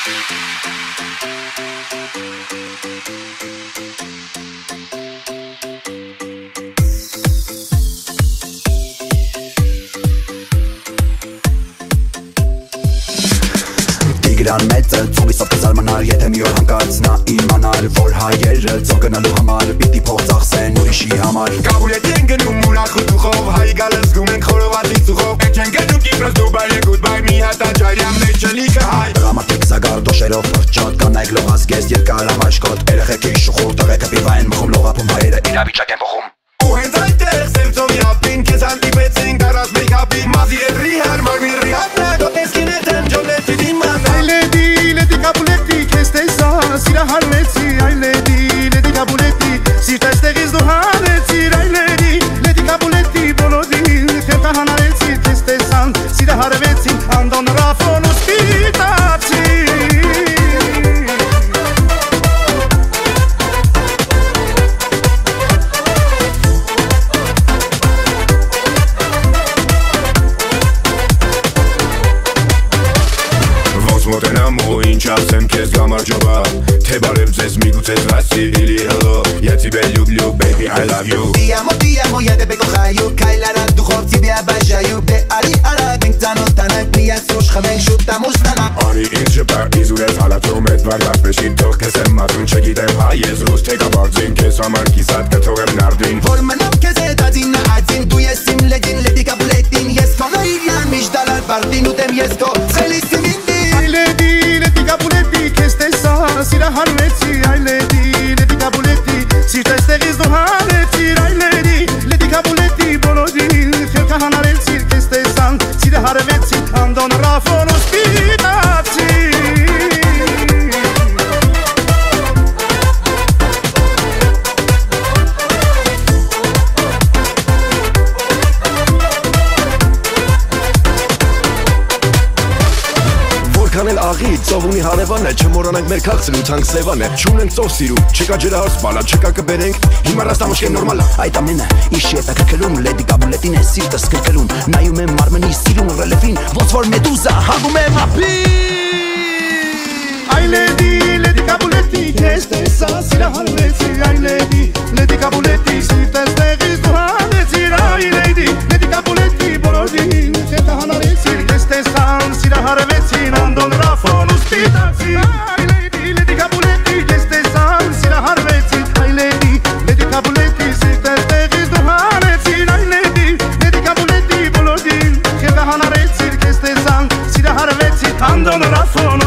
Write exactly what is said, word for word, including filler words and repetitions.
Տիգրան մեծը ծովիսով կզարմանար Եթե մի օր հանկարծ նա իմանար Որ հայերը ծով գնալու համար Պիտի փող ծախսեն ուրիշի համար Կաբուլետ են գնում ուրախ ու դուխով Հայ գալը զգում ենք խորովածի ծուխով Եկ են գնում Կիպրոս Դուբայ գուդբայ Մի հատ աջարյան մեջ չլիքը հայ Տղամարդիկ զագար դոշերով պրճոտ Կանայք լողազգեզ երկար ամաշկոտ Երեխեքի շուխուր տղեկը պիվա են մխում Լողապում հայերը իրավիճակ են փոխում Ու հենց այդտեղ սերծովի ապին Կեզ հանդիպեցին կարած մեկ ապի Մազի էրի հարմար միրի հատնա Գոտեսկին էտեն ջոլեցի դիման Այ լեդի, լեդի կապուլետի Կեզ տեսա, սիրա հարվեցի Այ լեդի, լեդի կապուլետի Սիրտ այստեղից դու հարեցիր Այ լեդի, լեդի կապուլետի Բոլոդին, խելքա հանարեցի Կեզ տեսան, սիրա հարվեցի Անդոն ռաֆոն ու սպիտացի Մոտենամ ու ինչ ասեմ քեզ գամարջոբա Թե բարև ձեզ միգուցե զրասի իլի հլո Я тебя люблю, baby, I love you Ti amo, ti amo, я тебя кохаю Кайлара духов тебя обожаю Ты ари араб, ենք ծանոթանանք Միած ուշ խմենք, շուտ ամուսնանանք Արի ինձ շպար, իզուրես հալատում էդ վարվար պեշին Թող քեզ եմ մատուն, չգիտեմ հայ ես ռուս Թե կաբարձին, քեզ համար կիսատ կթողեմ նարդին Որ մնամ քեզ հետ ածին ածին Դու ես իմ լեդին, լեդի կապուլետին Ես քո նայրյան, միշտ դալար բարտին Ուտեմ ես քո ցելիսին Այ լեդի, լեդի կապուլետի Կեզ տեսա, սիրա հարվեցի Այ լեդի, լեդի կապուլետի Սիրտ այստեղից դու հարեցիր Այ լեդի, լեդի կապուլետի Բոլոդին, խելքա հանարեցիր Կեզ տեսան, սիրա հարվեցի Անդոն ռաֆոն ու սպիտացի Քանել աղի, ծով ունի հարևան է Չմորանանք մեր քաղցր ու թանք սևան է Չունենք ծով սիրու, չկա ջրահարս բալա Չկա կբերենք, հիմա ռաստամուշկեն նորմալ է Այդ ամենը իշի է տակրկելում Լեդի կապուլետին է սիրտս կրկելում Նայում եմ մարմնի սիրուն ռելեվին Ոնց որ մեդուզա հագում եմ ափին Այ լեդի, լեդի կապուլետի Կեզ տեսա, սիրա հարվեցի Այ լեդի, լեդի կապուլետի Սիրտ այստեղից դու հարեցիր Այ լեդի, լեդի կապուլետի Բոլոդին, խելքա հանարեցիր Կեզ տեսան, սիրա հարվեցին Անդոն ռաֆոն ու սպիտացի Այ լեդի, լեդի կապուլետի Կեզ տեսան, սիրա հարվեցին Այ լեդի, լեդի կապուլետի Սիրտ այստեղից դու հարեցիր Այ լեդի, լեդի կապուլետի Բոլոդին, խելքա հանարեցիր Կեզ տեսան, սիրա հարվեցին Անդոն ռաֆոն